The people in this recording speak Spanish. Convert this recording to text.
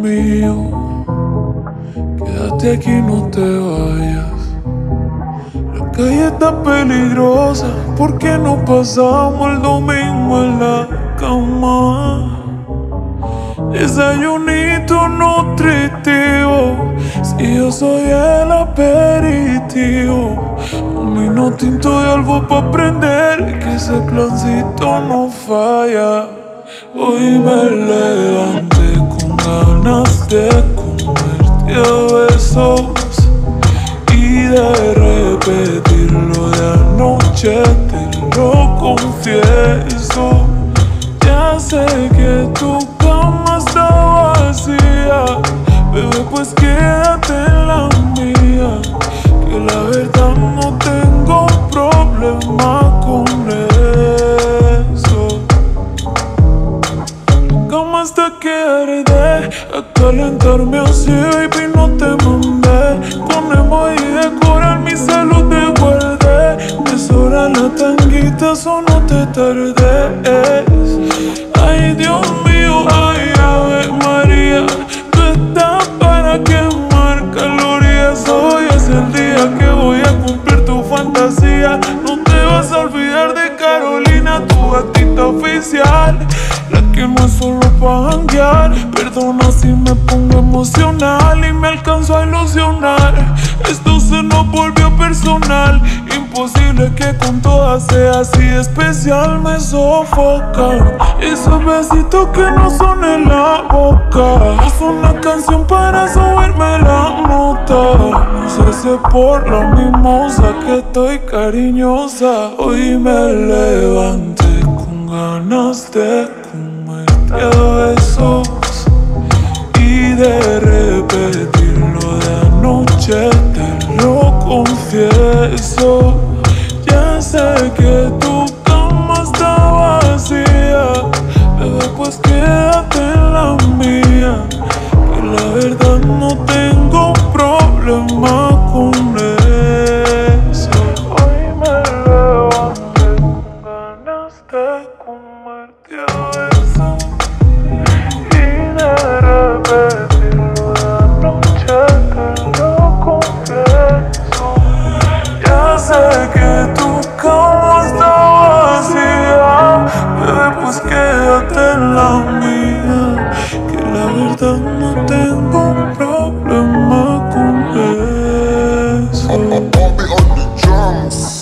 mío, quédate aquí, no te vayas. La calle está peligrosa, ¿por qué no pasamos el domingo en la cama? Desayunito nutritivo, si yo soy el aperitivo. Un vino tinto y algo pa' prender, que ese plancito no falla. Hoy me levanté con ganas de comerte a besos y de repetir lo de anoche, te lo confieso. Ya sé que tu cama está vacía, bebé, pues quédate en la mía, que la verdad no tengo problema con eso. La cama hasta que arde, a calentarme así, baby, no te mandé. Con emoji de coral mi salud te guardé. Tesora la tanguita, eso no te tardes. Ay, Dios mío, ay, Ave María, tú estás para quemar calorías. Hoy es el día que voy a cumplir tu fantasía. No te vas a olvidar de Carolina, tu gatita oficial, la que no es solo pa' janguear. Perdona si me pongo emocional y me alcanzo a ilusionar. Esto se nos volvió personal, imposible que con todas sea así especial. Me sofocan esos besitos que no son en la boca. Es una canción para subirme la nota. No sé si es por la mimosa que estoy cariñosa. Hoy me levanté con ganas de comerte a besos y de repetir lo de anoche, te lo confieso. Ya sé que tu cama está vacía, bebé, pues quédate en la mía, que la verdad no tengo problema con eso. Hoy me levanté con ganas de comerte a besos y de repetirlo de anoche, te lo confieso. Ya sé que tu cama está vacía, bebé, pues quédate en la mía, que la verdad no tengo problema con eso. I'll be on the drums.